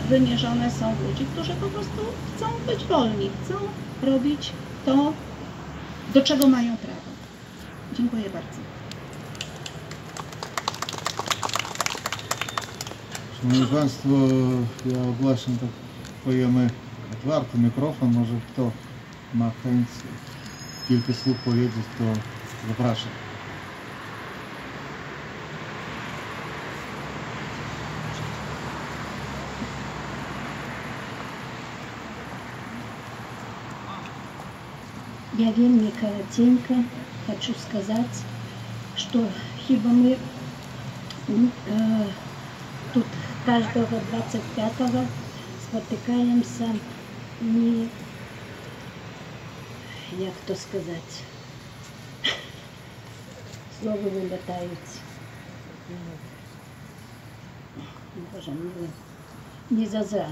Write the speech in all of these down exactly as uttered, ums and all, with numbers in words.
wymierzone są w ludzi, którzy po prostu chcą być wolni, chcą robić to, do czego mają prawo. Dziękuję bardzo. Szanowni Państwo, ja ogłaszam tak pojemy otwarty mikrofon, może kto ma chęć kilka słów powiedzieć, to zapraszam. Я вельми коротенько хочу сказать, что хиба мы э, тут каждого двадцать пятого спотыкаемся не, як то сказать, слово вылетають, боже милый, не зазра,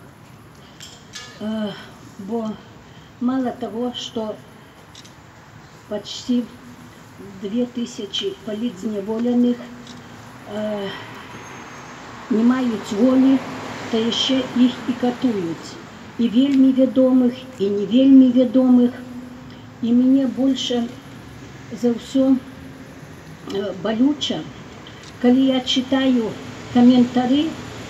э, бо мало того, что почти две тысячи политзневоленых э, не мають волі, та ще їх і катують. І вельми відомих, і не вельми відомих. І мені більше за все э, болюче, коли я читаю коментарі,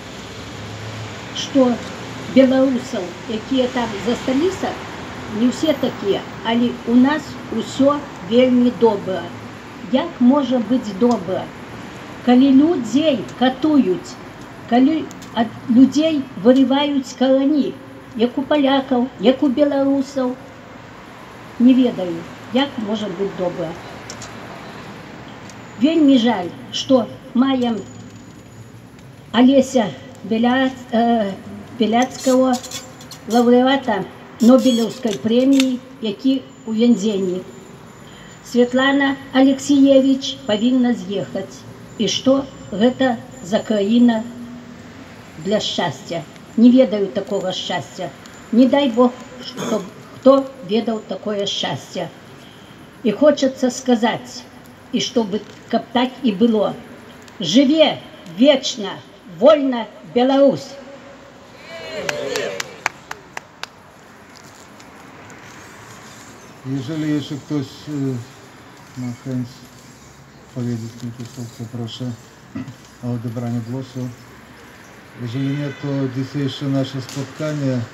що белорусов, які там засталися, не все такі, але у нас усе вельми добре. Як може бути добре? Коли людей катують, коли від людей виривають короні, як у поляків, як у білорусів, не ведаю, як може бути добре. Вельми жаль, що маємо Олеся Біля... э, Біляцького, лауреата Нобелевской премии, які у вензенні. Светлана Алексеевич повинна з'їхати. І що гэта за країна для щастя? Не ведаю такого щастя. Не дай Бог, щоб хто ведав такое щастя. І хочеться сказати, і щоб каб так і було. Живе вечно, вольна Беларусь! Jeżeli jeszcze ktoś ma chęć powiedzieć kilka słów, to proszę o odebranie głosu. Jeżeli nie, to dzisiejsze nasze spotkanie e,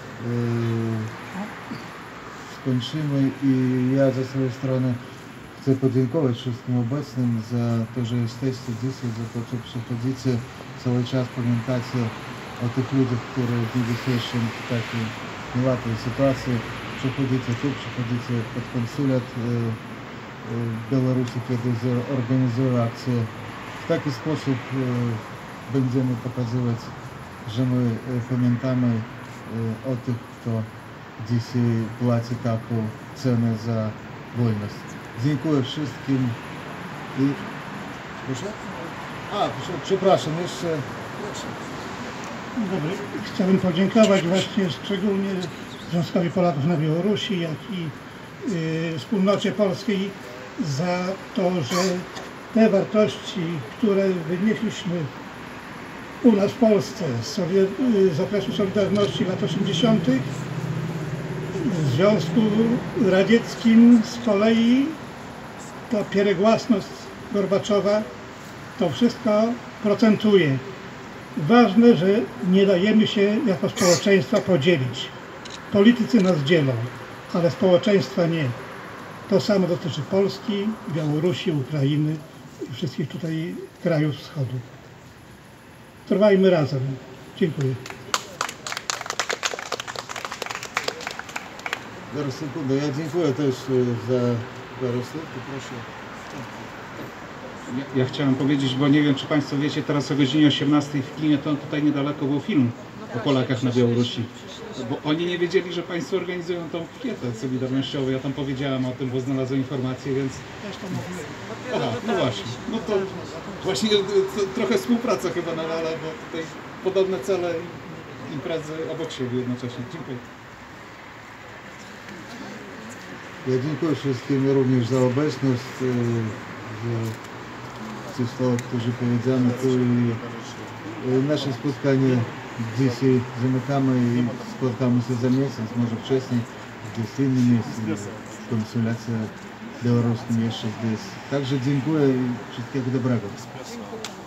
skończymy i ja ze swojej strony chcę podziękować wszystkim obecnym za to, że jesteście dzisiaj, za to, że przychodzicie, cały czas pamiętacie o tych ludziach, które w dniu dzisiejszym w takiej niełatwej sytuacji przychodzicie tu, przychodzicie pod konsulat w Białorusi, kiedy organizują akcję. W taki sposób będziemy pokazywać, że my pamiętamy o tych, kto dzisiaj płaci taką cenę za wolność. Dziękuję wszystkim i... Proszę? A, przepraszam, jeszcze... Dobry. Chciałbym podziękować właśnie szczególnie Związkowi Polaków na Białorusi, jak i y, wspólnocie polskiej za to, że te wartości, które wynieśliśmy u nas w Polsce z, y, z okresu Solidarności lat osiemdziesiątych w Związku Radzieckim z kolei ta pieregłasność Gorbaczowa, to wszystko procentuje. Ważne, że nie dajemy się jako społeczeństwa podzielić. Politycy nas dzielą, ale społeczeństwa nie. To samo dotyczy Polski, Białorusi, Ukrainy i wszystkich tutaj krajów wschodu. Trwajmy razem. Dziękuję. Zaraz sekundę, ja dziękuję też za parę słów, proszę. Ja, ja chciałem powiedzieć, bo nie wiem, czy Państwo wiecie, teraz o godzinie osiemnastej w kinie, to tutaj niedaleko był film o Polakach na Białorusi. Bo oni nie wiedzieli, że Państwo organizują tą pikietę solidarnościową. Ja tam powiedziałem o tym, bo znalazłem informację, więc... Aha, no właśnie. No to właśnie to, trochę współpraca chyba na Lala, bo tutaj podobne cele i imprezy obok siebie jednocześnie. Dziękuję. Ja dziękuję wszystkim również za obecność, za te słowa, które powiedziano tu i nasze spotkanie Dzisiaj zamykamy i spotkamy się za miesiąc, może wcześniej, gdzieś w innym miejscu. Konsultacja białoruskim jeszcze здесь. Także dziękuję i wszystkiego dobrego.